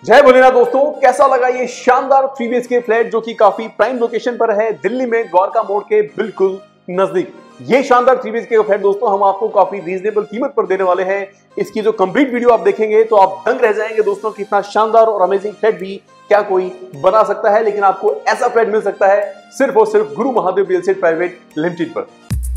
जय भोलेनाथ दोस्तों, कैसा लगा ये शानदार 3 BHK फ्लैट जो कि काफी प्राइम लोकेशन पर है दिल्ली में द्वारका मोड़ के बिल्कुल नजदीक। ये शानदार 3 BHK फ्लैट दोस्तों हम आपको काफी रीजनेबल कीमत पर देने वाले हैं। इसकी जो कंप्लीट वीडियो आप देखेंगे तो आप दंग रह जाएंगे दोस्तों, कितना शानदार और अमेजिंग फ्लैट भी क्या कोई बना सकता है। लेकिन आपको ऐसा फ्लैट मिल सकता है सिर्फ और सिर्फ Guru Mahadev real estate private limited पर।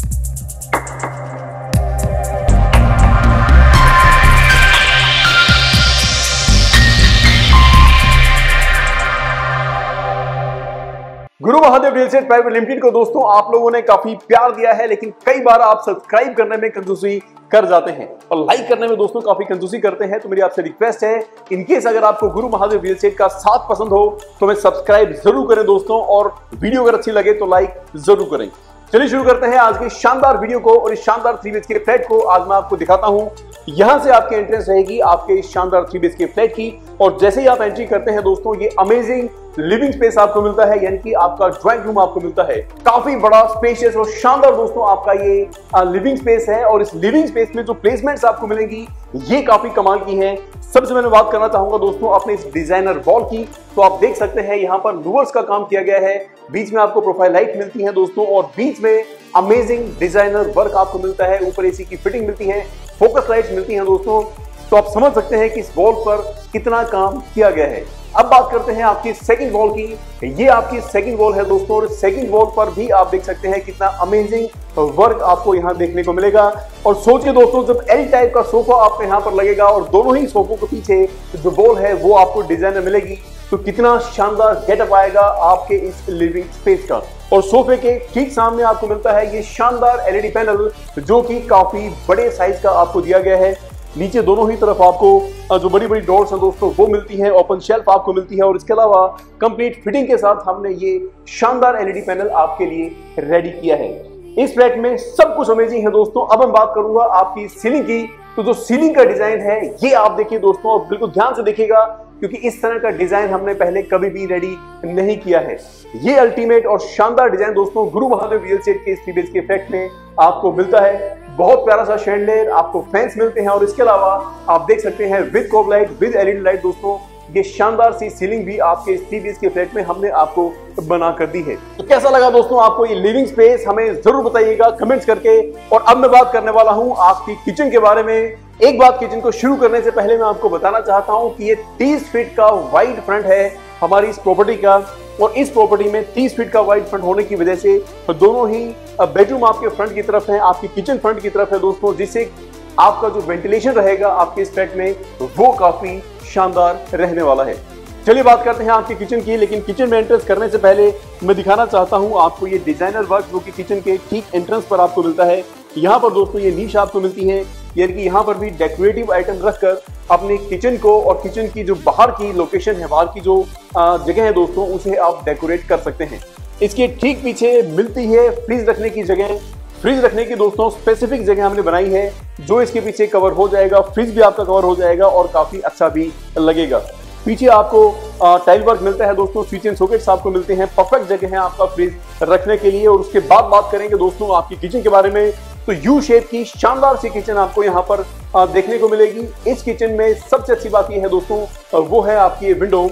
Guru Mahadev real estate private limited को दोस्तों आप लोगों ने काफी प्यार दिया है, लेकिन कई बार आप सब्सक्राइब करने में कंजूसी कर जाते हैं और लाइक करने में दोस्तों काफी कंजूसी करते हैं। तो मेरी आपसे रिक्वेस्ट है, इनकेस अगर आपको गुरु महादेव रियल एस्टेट का साथ पसंद हो तो मैं सब्सक्राइब जरूर करें दोस्तों, और वीडियो अगर अच्छी लगे तो लाइक जरूर करें। चलिए शुरू करते हैं आज की शानदार वीडियो को। और इस शानदार 3 BHK फ्लैट को आज मैं आपको दिखाता हूं। यहां से आपकी एंट्रेंस रहेगी आपके इस शानदार 3 BHK फ्लैट की, और जैसे ही आप एंट्री करते हैं दोस्तों ये अमेजिंग लिविंग स्पेस आपको मिलता है, यानी कि आपका ड्राइंग रूम आपको मिलता है। काफी बड़ा स्पेशियस और शानदार दोस्तों आपका ये लिविंग स्पेस है, और इस लिविंग स्पेस में जो प्लेसमेंट्स आपको मिलेंगी ये काफी कमाल की हैं। सबसे मैं बात करना चाहूंगा दोस्तों अपने इस डिजाइनर वॉल की। तो आप देख सकते हैं यहाँ पर लूवर्स का काम किया गया है, बीच में आपको प्रोफाइल लाइट मिलती है दोस्तों, और बीच में अमेजिंग डिजाइनर वर्क आपको मिलता है। ऊपर एसी की फिटिंग मिलती है, फोकस लाइट्स मिलती हैं दोस्तों। तो आप समझ सकते हैं कि इस वॉल पर कितना काम किया गया है। अब बात करते हैं आपकी सेकंड वॉल की। ये आपकी सेकंड वॉल है दोस्तों, और सेकंड वॉल पर भी आप देख सकते हैं कितना अमेजिंग वर्क आपको यहाँ देखने को मिलेगा। और सोचिए दोस्तों, जब एल टाइप का सोफा आपको यहाँ पर लगेगा और दोनों ही सोफों के पीछे जो वॉल है वो आपको डिजाइन में मिलेगी, तो कितना शानदार गेटअप आएगा आपके इस लिविंग स्पेस का। और सोफे के ठीक सामने आपको मिलता है ये शानदार एलईडी पैनल, जो कि काफी बड़े साइज का आपको दिया गया है। नीचे दोनों ही तरफ आपको जो बड़ी बड़ी डोर्स हैं दोस्तों वो मिलती हैं, ओपन शेल्फ आपको मिलती है, और इसके अलावा कंप्लीट फिटिंग के साथ हमने ये शानदार एलईडी पैनल आपके लिए रेडी किया है। इस फ्लैट में सब कुछ अमेजिंग है दोस्तों। अब हम बात करूंगा आपकी सीलिंग की। तो जो सीलिंग का डिजाइन है ये आप देखिए दोस्तों, और बिल्कुल ध्यान से देखिएगा, क्योंकि इस तरह का डिजाइन हमने पहले कभी भी रेडी नहीं किया है। ये अल्टीमेट और शानदार डिजाइन दोस्तों गुरु महादेव रियल एस्टेट के इस 3 BHK फ्लैट में आपको मिलता है। बहुत प्यारा सा शैंडलियर, आपको फैंस मिलते हैं, और इसके अलावा आप देख सकते हैं with cob light, with LED light दोस्तों। ये शानदार सी सीलिंग भी आपके इस 3 BHK फ्लैट में हमने आपको बना कर दी है। तो कैसा लगा दोस्तों आपको ये लिविंग स्पेस, हमें जरूर बताइएगा कमेंट्स करके। और अब मैं बात करने वाला हूं आपकी किचन के बारे में। एक बात किचन को शुरू करने से पहले मैं आपको बताना चाहता हूं कि ये 30 फीट का वाइड फ्रंट है हमारी इस प्रॉपर्टी का, और इस प्रॉपर्टी में 30 फीट का वाइड फ्रंट होने की वजह से दोनों ही बेडरूम आपके फ्रंट की तरफ है, आपकी किचन फ्रंट की तरफ है दोस्तों, जिससे आपका जो वेंटिलेशन रहेगा आपके इस फ्लैट में वो काफी शानदार रहने वाला है। चलिए बात करते हैं आपकी किचन की। लेकिन किचन में एंट्रेंस करने से पहले मैं दिखाना चाहता हूं आपको ये डिजाइनर वर्क जो कि किचन के ठीक एंट्रेंस पर आपको मिलता है। यहाँ पर दोस्तों ये नीश आपको मिलती है, यानी कि यहाँ पर भी डेकोरेटिव आइटम रखकर अपने किचन को और किचन की जो बाहर की लोकेशन है, बाहर की जो जगह है दोस्तों, उसे आप डेकोरेट कर सकते हैं। इसके ठीक पीछे मिलती है फ्रिज रखने की जगह। फ्रिज रखने की दोस्तों स्पेसिफिक जगह हमने बनाई है, जो इसके पीछे कवर हो जाएगा, फ्रिज भी आपका कवर हो जाएगा और काफी अच्छा भी लगेगा। पीछे आपको टाइल वर्क मिलता है दोस्तों, स्विच एंड सॉकेट्स आपको मिलते हैं। परफेक्ट जगह है आपका फ्रिज रखने के लिए। और उसके बाद बात करेंगे दोस्तों आपकी किचन के बारे में। तो यू शेप की शानदार सी किचन आपको यहाँ पर देखने को मिलेगी। इस किचन में सबसे अच्छी बात यह है दोस्तों, वो है आपकी ये विंडो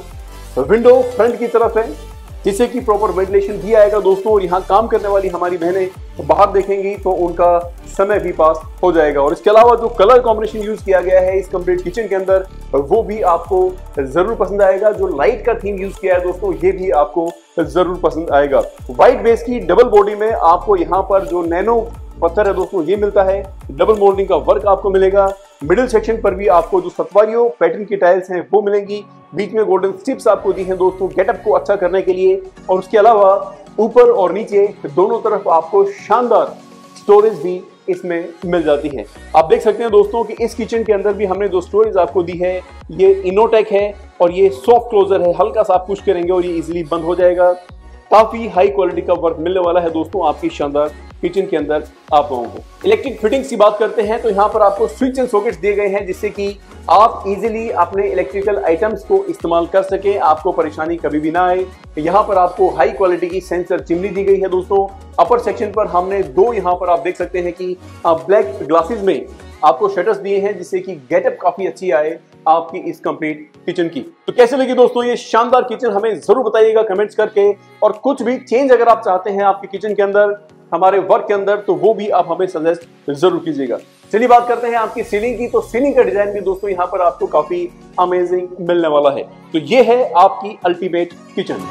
फ्रंट की तरफ है, जिससे कि प्रॉपर वेंटिलेशन भी आएगा दोस्तों। और यहाँ काम करने वाली हमारी बहनें बाहर देखेंगी तो उनका समय भी पास हो जाएगा। और इसके अलावा जो कलर कॉम्बिनेशन यूज किया गया है इस कंप्लीट किचन के अंदर, वो भी आपको जरूर पसंद आएगा। जो लाइट का थीम यूज किया है दोस्तों ये भी आपको जरूर पसंद आएगा। व्हाइट बेस की डबल बॉडी में आपको यहाँ पर जो नैनो पत्थर है दोस्तों ये मिलता है, डबल मोल्डिंग का वर्क आपको मिलेगा। मिडिल सेक्शन पर भी आपको जो सतवारियों पैटर्न की टाइल्स हैं वो मिलेंगी। बीच में गोल्डन स्ट्रिप्स आपको दी हैं दोस्तों गेटअप को अच्छा करने के लिए। और उसके अलावा ऊपर और नीचे दोनों तरफ आपको शानदार स्टोरेज भी इसमें मिल जाती है। आप देख सकते हैं दोस्तों कि इस किचन के अंदर भी हमने जो स्टोरेज आपको दी है ये इनोटेक है, और ये सॉफ्ट क्लोजर है। हल्का सा आप पुश करेंगे और ये इजिली बंद हो जाएगा। काफी हाई क्वालिटी का वर्क मिलने वाला है दोस्तों आपकी शानदार किचन के अंदर आप लोगों को। इलेक्ट्रिक फिटिंग्स की बात करते हैं तो यहाँ पर आपको स्विच एंड सॉकेट्स दिए गए हैं जिससे कि आप इजीली अपने इलेक्ट्रिकल आइटम्स को इस्तेमाल कर सके, आपको परेशानी कभी भी ना आए। यहाँ पर आपको हाई क्वालिटी की सेंसर चिमनी दी गई है दोस्तों। अपर सेक्शन पर हमने दो यहाँ पर आप देख सकते हैं कि ब्लैक ग्लासेस में आपको शटर्स दिए हैं जिससे कि गेटअप काफी अच्छी आए आपकी इस कंप्लीट किचन की। तो कैसे लगी दोस्तों ये शानदार किचन, हमें जरूर बताइएगा कमेंट्स करके। और कुछ भी चेंज अगर आप चाहते हैं आपके किचन के अंदर, हमारे वर्क के अंदर, तो वो भी आप हमें सजेस्ट जरूर कीजिएगा। चलिए बात करते हैं आपकी सीलिंग की। तो सीलिंग का डिजाइन भी दोस्तों यहाँ पर आपको काफी अमेजिंग मिलने वाला है। तो ये है आपकी अल्टीमेट किचन।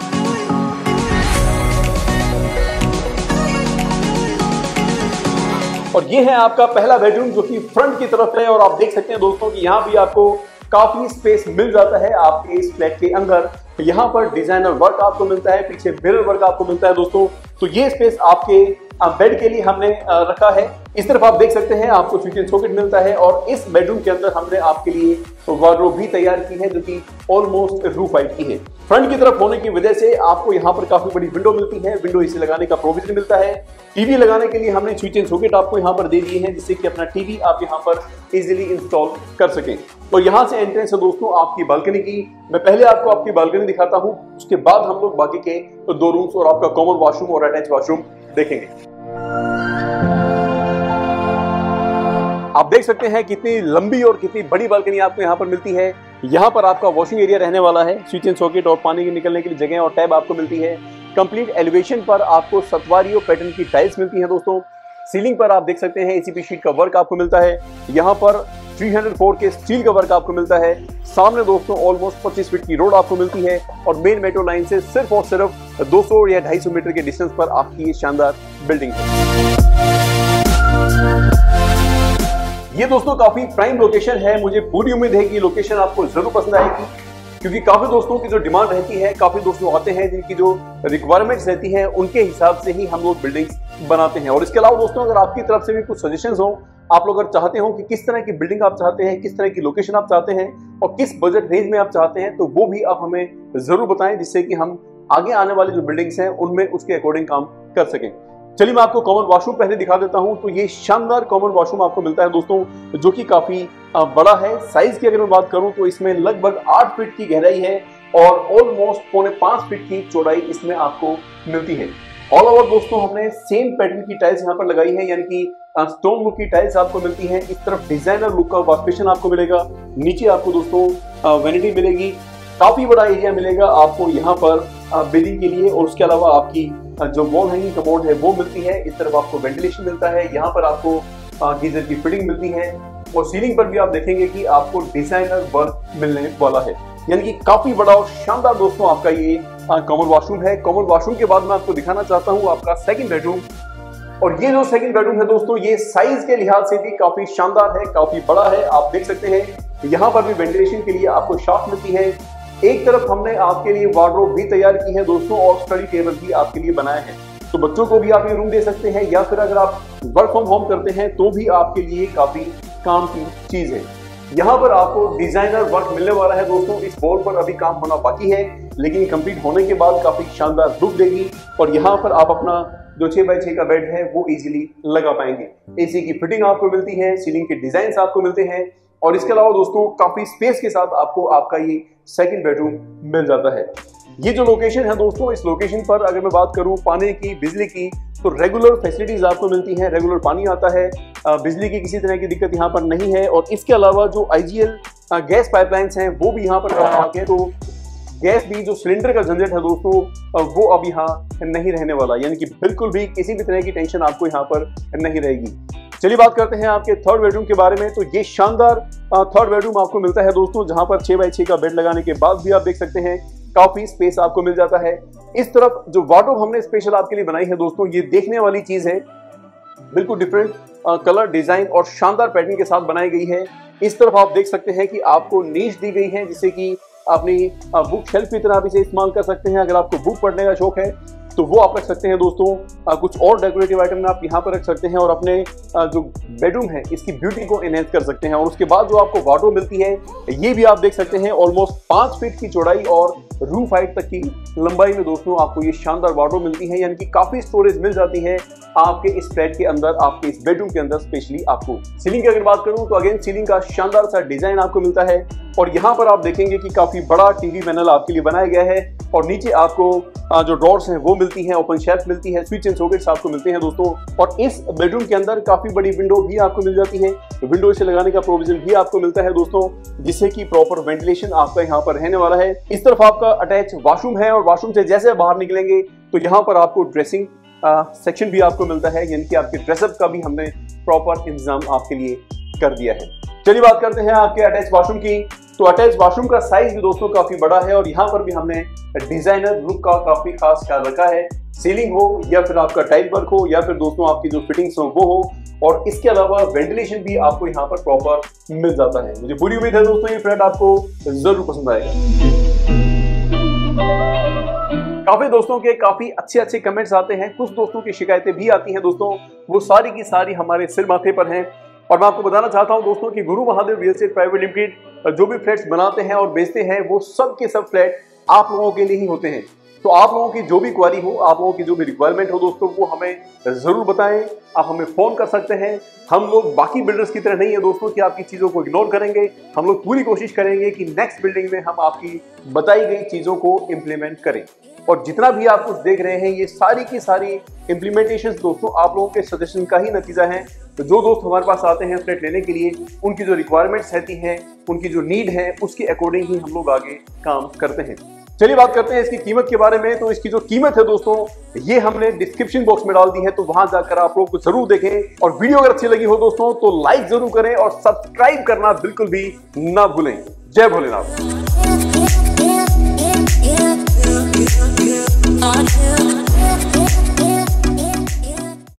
और ये है आपका पहला बेडरूम जो कि फ्रंट की तरफ है। और आप देख सकते हैं दोस्तों कि यहाँ भी आपको काफी स्पेस मिल जाता है आपके इस फ्लैट के अंदर। यहाँ पर डिजाइनर वर्क आपको मिलता है, पीछे मिरर वर्क आपको मिलता है दोस्तों। तो ये स्पेस आपके बेड के लिए हमने रखा है। इस तरफ आप देख सकते हैं आपको स्विच एंड सॉकेट मिलता है। और इस बेडरूम के अंदर हमने आपके लिए वार्डरोब भी तैयार की है जो कि ऑलमोस्ट रूफ हाइट की है। फ्रंट की तरफ होने की वजह से आपको यहाँ पर काफी बड़ी विंडो मिलती है, विंडो एसी लगाने का प्रोविजन मिलता है। टीवी लगाने के लिए हमने स्विच एंड सॉकेट आपको यहाँ पर दे दिए हैं जिससे कि अपना टीवी आप यहाँ पर इजीली इंस्टॉल कर सकें। और यहाँ से एंट्रेंस है दोस्तों आपकी बालकनी की। मैं पहले आपको आपकी बालकनी दिखाता हूँ, उसके बाद हम लोग बाकी के दो रूम्स और आपका कॉमन वॉशरूम और अटैच वॉशरूम देखेंगे। आप देख सकते हैं कितनी लंबी और कितनी बड़ी बालकनी आपको यहाँ पर मिलती है। यहाँ पर आपका वॉशिंग एरिया रहने वाला है, स्विच एंड सॉकेट और पानी के निकलने के लिए जगह और टैब आपको मिलती है। कंप्लीट एलिवेशन पर आपको सतवारियो पैटर्न की टाइल्स मिलती हैं दोस्तों। सीलिंग पर आप देख सकते हैं एसीपी शीट का वर्क आपको मिलता है। यहाँ पर 304 के स्टील का वर्क आपको मिलता है। सामने दोस्तों ऑलमोस्ट 25 फीट की रोड आपको मिलती है और मेन मेट्रो लाइन से सिर्फ और सिर्फ 200 या 250 मीटर के डिस्टेंस पर आपकी ये शानदार बिल्डिंग है। ये दोस्तों काफी प्राइम लोकेशन है। मुझे पूरी उम्मीद है कि लोकेशन आपको जरूर पसंद आएगी क्योंकि काफी दोस्तों की जो डिमांड रहती है, काफी दोस्तों आते हैं जिनकी जो रिक्वायरमेंट्स रहती हैं उनके हिसाब से ही हम लोग बिल्डिंग्स बनाते हैं। और इसके अलावा दोस्तों अगर आपकी तरफ से भी कुछ सजेशंस हो, आप लोग अगर चाहते हो कि किस तरह की बिल्डिंग आप चाहते हैं, किस तरह की लोकेशन आप चाहते हैं और किस बजट रेंज में आप चाहते हैं, तो वो भी आप हमें जरूर बताएं जिससे कि हम आगे आने वाली जो बिल्डिंग्स हैं उनमें उसके अकॉर्डिंग काम कर सकें। चलिए मैं आपको कॉमन वॉशरूम पहले दिखा देता हूं। तो ये शानदार कॉमन वॉशरूम आपको मिलता है दोस्तों जो कि काफी बड़ा है। साइज की अगर मैं बात करूं तो इसमें लगभग 8 फीट की गहराई है और ऑलमोस्ट 4.5 फीट की चौड़ाई इसमें आपको मिलती है। ऑल ओवर दोस्तों हमने सेम पैटर्न की टाइल्स यहाँ पर लगाई है, यानी कि स्टोन लुक की टाइल्स आपको मिलती हैं। इस तरफ डिजाइनर लुक का वॉश बेसिन आपको मिलेगा। नीचे आपको दोस्तों वैनिटी मिलेगी, काफी बड़ा एरिया मिलेगा आपको यहाँ पर बेडिंग के लिए। और उसके अलावा आपकी जो वॉल हैंगिंग कमोड है वो मिलती है। इस तरफ आपको वेंटिलेशन मिलता है, यहाँ पर आपको गीजर की फिटिंग मिलती है। और सीलिंग पर भी आप देखेंगे कि आपको डिजाइनर वर्क मिलने वाला है, यानी कि काफी बड़ा और शानदार दोस्तों आपका ये कॉमन वॉशरूम है। कॉमन वॉशरूम के बाद मैं आपको दिखाना चाहता हूँ आपका सेकंड बेडरूम। और ये जो सेकंड बेडरूम है दोस्तों ये साइज के लिहाज से भी काफी शानदार है, काफी बड़ा है। आप देख सकते हैं यहाँ पर भी वेंटिलेशन के लिए आपको शाफ्ट मिलती है। एक तरफ हमने आपके लिए वार्डरोब भी तैयार की है दोस्तों और स्टडी टेबल भी आपके लिए बनाए हैं। तो बच्चों को भी आप ये रूम दे सकते हैं या फिर अगर आप वर्क फ्रॉम होम करते हैं तो भी आपके लिए काफी काम की चीज है। यहाँ पर आपको डिजाइनर वर्क मिलने वाला है दोस्तों। इस वॉल पर अभी काम होना बाकी है लेकिन कंप्लीट होने के बाद काफी शानदार लुक देगी। और यहाँ पर आप अपना जो 6x6 का बेड है वो इजीली लगा पाएंगे। एसी की फिटिंग आपको मिलती है, सीलिंग के डिजाइन आपको मिलते हैं। और इसके अलावा दोस्तों काफी स्पेस के साथ आपको आपका ये सेकंड बेडरूम मिल जाता है। ये जो लोकेशन है दोस्तों, इस लोकेशन पर अगर मैं बात करूं पानी की, बिजली की, तो रेगुलर फैसिलिटीज आपको मिलती हैं। रेगुलर पानी आता है, बिजली की किसी तरह की दिक्कत यहाँ पर नहीं है। और इसके अलावा जो IGL गैस पाइपलाइंस हैं वो भी यहाँ पर लगा है। तो गैस भी जो सिलेंडर का झंझट है दोस्तों वो अब यहाँ नहीं रहने वाला, यानी कि बिल्कुल भी किसी भी तरह की टेंशन आपको यहाँ पर नहीं रहेगी। चलिए बात करते हैं आपके थर्ड बेडरूम के बारे में। तो ये शानदार थर्ड बेडरूम आपको मिलता है दोस्तों, जहां पर 6x6 का बेड लगाने के बाद भी आप देख सकते हैं काफी स्पेस आपको मिल जाता है। इस तरफ जो वार्डरोब हमने स्पेशल आपके लिए बनाई है दोस्तों, ये देखने वाली चीज है, बिल्कुल डिफरेंट कलर, डिजाइन और शानदार पैटर्न के साथ बनाई गई है। इस तरफ आप देख सकते हैं कि आपको नीच दी गई है जिससे कि अपनी बुक शेल्फ की तरह आप इसे इस्तेमाल कर सकते हैं। अगर आपको बुक पढ़ने का शौक है तो वो आप रख सकते हैं दोस्तों। कुछ और डेकोरेटिव आइटम आप यहाँ पर रख सकते हैं और अपने जो बेडरूम है इसकी ब्यूटी को एनहेंस कर सकते हैं। और उसके बाद जो आपको वार्डरोब मिलती है ये भी आप देख सकते हैं, ऑलमोस्ट 5 फीट की चौड़ाई और रूफ हाइट तक की लंबाई में दोस्तों आपको ये शानदार वार्डरोब मिलती है, यानी कि काफी स्टोरेज मिल जाती है आपके इस फ्लैट के अंदर, आपके इस बेडरूम के अंदर स्पेशली आपको। सीलिंग की अगर बात करूं तो अगेन सीलिंग का शानदार सा डिजाइन आपको मिलता है और यहाँ पर आप देखेंगे कि काफी बड़ा टीवी पैनल आपके लिए बनाया गया है और नीचे आपको जो ड्रॉर्स हैं वो मिलती हैं, ओपन शेल्फ मिलती है, स्विच एंड सॉकेट्स आपको मिलते हैं दोस्तों। और इस बेडरूम के अंदर काफी बड़ी विंडो भी आपको मिल जाती है, विंडो से लगाने का प्रोविजन भी आपको मिलता है दोस्तों, जिससे कि प्रॉपर वेंटिलेशन आपका यहाँ पर रहने वाला है। इस तरफ आपका अटैच वॉशरूम है और वॉशरूम से जैसे बाहर निकलेंगे तो यहाँ पर आपको ड्रेसिंग सेक्शन भी आपको मिलता है, यानी कि आपके ड्रेसअप का भी हमने प्रॉपर इंतजाम आपके लिए कर दिया है। चलिए बात करते हैं आपके अटैच वॉशरूम की। तो अटैच वॉशरूम का साइज भी दोस्तों काफी बड़ा है और यहाँ पर भी हमने डिजाइनर लुक का काफी खास ख्याल रखा है। सीलिंग हो या फिर आपका टाइल वर्क हो या फिर दोस्तों आपकी जो फिटिंग्स हो वो हो, और इसके अलावा वेंटिलेशन भी आपको यहाँ पर प्रॉपर मिल जाता है। मुझे पूरी उम्मीद है दोस्तों ये फ्लैट आपको जरूर पसंद आएगा। काफी दोस्तों के काफी अच्छे कमेंट्स आते हैं, कुछ दोस्तों की शिकायतें भी आती हैं दोस्तों, वो सारी की सारी हमारे सिर माथे पर हैं। और मैं आपको बताना चाहता हूं दोस्तों कि Guru Mahadev real estate private limited जो भी फ्लैट्स बनाते हैं और बेचते हैं वो सब के सब फ्लैट आप लोगों के लिए ही होते हैं। तो आप लोगों की जो भी क्वारी हो, आप लोगों की जो भी रिक्वायरमेंट हो दोस्तों, वो हमें जरूर बताएं। आप हमें फोन कर सकते हैं। हम लोग बाकी बिल्डर्स की तरह नहीं है दोस्तों कि आपकी चीजों को इग्नोर करेंगे। हम लोग पूरी कोशिश करेंगे कि नेक्स्ट बिल्डिंग में हम आपकी बताई गई चीजों को इम्प्लीमेंट करें। और जितना भी आप कुछ देख रहे हैं ये सारी की सारी इम्प्लीमेंटेशन दोस्तों आप लोगों के सजेशन का ही नतीजा है। तो जो दोस्त हमारे पास आते हैं फ्लैट लेने के लिए, उनकी जो रिक्वायरमेंट्स रहती हैं, उनकी जो नीड है, उसके अकॉर्डिंग ही हम लोग आगे काम करते हैं। चलिए बात करते हैं इसकी कीमत के बारे में। तो इसकी जो कीमत है दोस्तों ये हमने डिस्क्रिप्शन बॉक्स में डाल दी है, तो वहां जाकर आप लोग जरूर देखें। और वीडियो अगर अच्छी लगी हो दोस्तों तो लाइक जरूर करें और सब्सक्राइब करना बिल्कुल भी ना भूलें। जय भोलेनाथ।